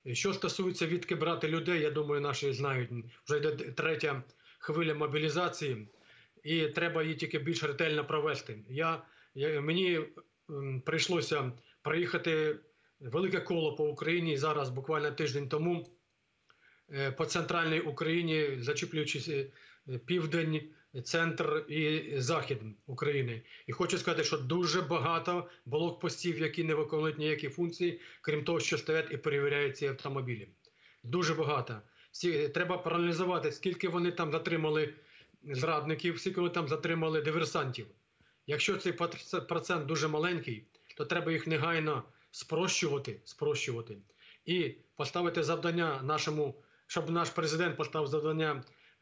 Що стосується відки брати людей, я думаю, наші знають, вже йде третя хвиля мобілізації, і треба її тільки більш ретельно провести. Мені прийшлося проїхати велике коло по Україні зараз, буквально тиждень тому, по центральній Україні, зачіплюючись південь, центр і захід України. І хочу сказати, що дуже багато блокпостів, які не виконують ніякі функції, крім того, що стоять і перевіряють ці автомобілі. Дуже багато. Треба проаналізувати, скільки вони там затримали зрадників, скільки вони там затримали диверсантів. Якщо цей процент дуже маленький, то треба їх негайно спрощувати і поставити завдання нашому, щоб наш президент поставив завдання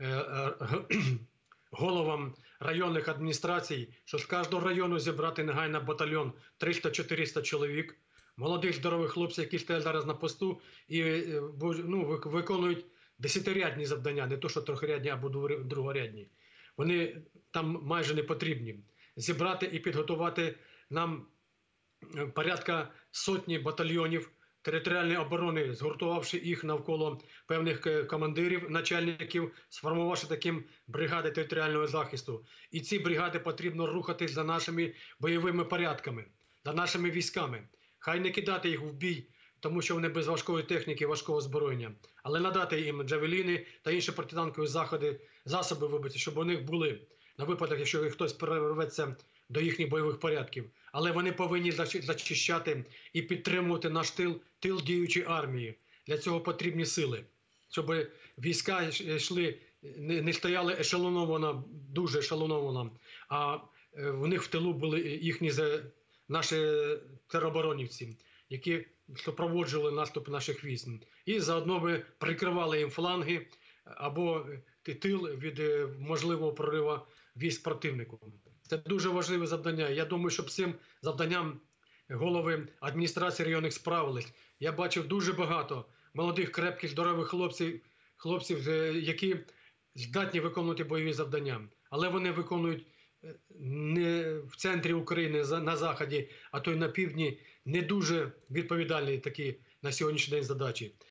головам районних адміністрацій, що з кожного району зібрати негайно батальйон 300-400 чоловік, молодих здорових хлопців, які стоять зараз на посту і виконують десятирядні завдання, не то що трьохрядні або другорядні. Вони там майже не потрібні. Зібрати і підготувати нам порядка сотні батальйонів територіальної оборони, згуртувавши їх навколо певних командирів, начальників, сформувавши таким бригади територіального захисту. І ці бригади потрібно рухати за нашими бойовими порядками, за нашими військами. Хай не кидати їх в бій, тому що вони без важкої техніки, важкого озброєння, але надати їм джавеліни та інші протитанкові засоби, щоб у них були на випадок, якщо хтось перерветься до їхніх бойових порядків. Але вони повинні зачищати і підтримувати наш тил діючої армії. Для цього потрібні сили, щоб війська йшли, не стояли ешелоновано, дуже ешелоновано, а в них в тилу були наші тероборонівці, які супроводжували наступ наших військ. І заодно би прикривали їм фланги або тил від можливого прориву військ противнику. Це дуже важливе завдання. Я думаю, що з цим завданням голови адміністрації районних справились. Я бачив дуже багато молодих, крепких, здорових хлопців, які здатні виконувати бойові завдання. Але вони виконують не в центрі України, на заході, а то й на півдні, не дуже відповідальні такі на сьогоднішній день задачі.